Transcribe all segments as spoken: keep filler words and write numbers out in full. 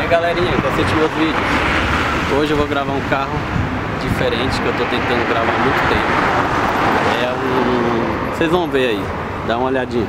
aí galerinha, que assiste meus vídeos. Hoje eu vou gravar um carro diferente que eu tô tentando gravar há muito tempo. É um... Vocês vão ver aí, dá uma olhadinha.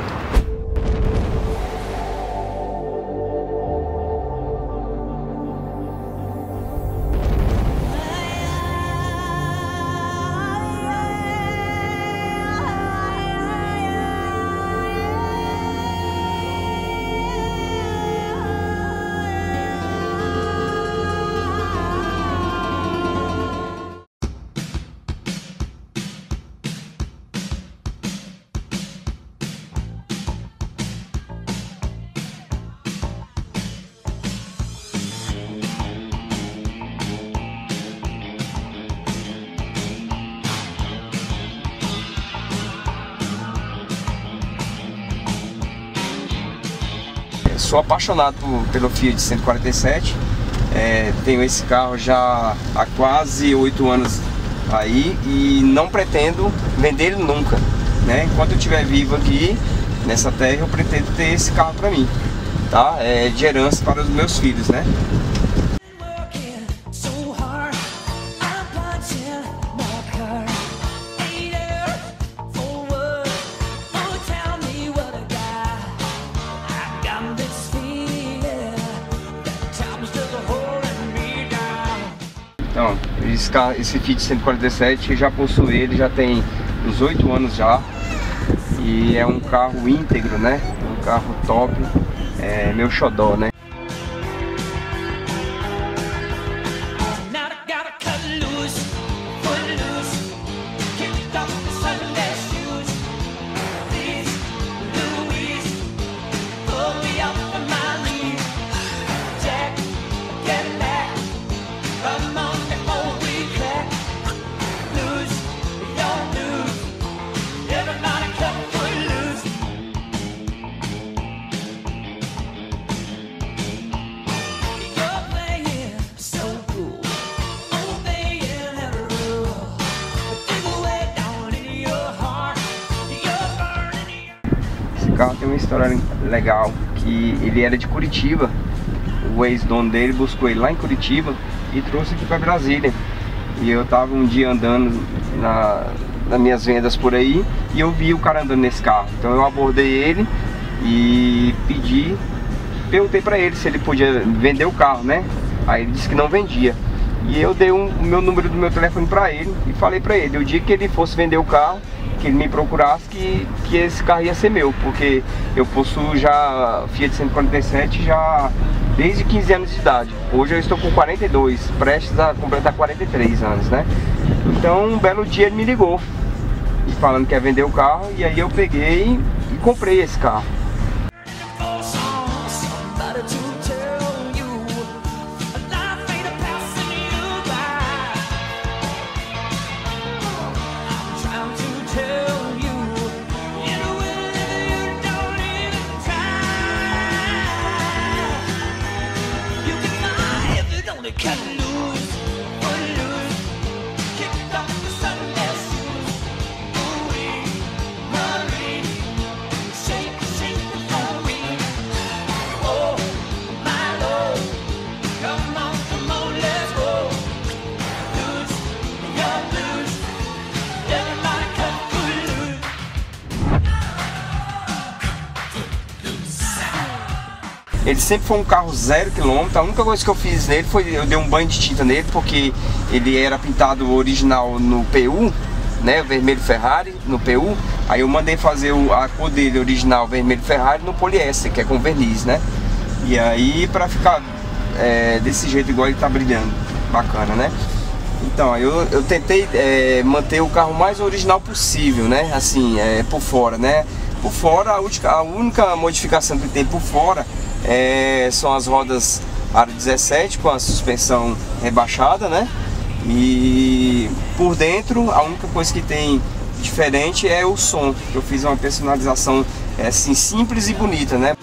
Sou apaixonado por, pelo Fiat cento e quarenta e sete, é, tenho esse carro já há quase oito anos aí e não pretendo vender ele nunca, né? Enquanto eu estiver vivo aqui nessa terra, eu pretendo ter esse carro para mim, tá? É de herança para os meus filhos, né? Então, esse, carro, esse Fiat cento e quarenta e sete já possui ele, já tem uns oito anos já. E é um carro íntegro, né? Um carro top, é meu xodó, né? Esse carro tem uma história legal, que ele era de Curitiba, o ex-dono dele buscou ele lá em Curitiba e trouxe aqui para Brasília. E eu tava um dia andando na, nas minhas vendas por aí e eu vi o cara andando nesse carro. Então eu abordei ele e pedi, perguntei para ele se ele podia vender o carro, né? Aí ele disse que não vendia. E eu dei um, o meu número do meu telefone para ele e falei para ele, o dia que ele fosse vender o carro, que ele me procurasse, que, que esse carro ia ser meu, porque eu possuo já Fiat cento e quarenta e sete já desde quinze anos de idade. Hoje eu estou com quarenta e dois, prestes a completar quarenta e três anos, né? Então um belo dia ele me ligou, falando que ia vender o carro, e aí eu peguei e comprei esse carro. Ele sempre foi um carro zero quilômetro. A única coisa que eu fiz nele foi eu dei um banho de tinta nele, porque ele era pintado original no P U, né, vermelho Ferrari no P U. Aí eu mandei fazer o, a cor dele original vermelho Ferrari no poliéster, que é com verniz, né? E aí pra ficar é, desse jeito igual ele tá brilhando, bacana, né? Então eu, eu tentei é, manter o carro mais original possível, né? Assim, é, por fora, né? Por fora, a única, a única modificação que tem por fora É, são as rodas aro dezessete com a suspensão rebaixada, né? E por dentro a única coisa que tem diferente é o som. Eu fiz uma personalização é, assim, simples e bonita, né?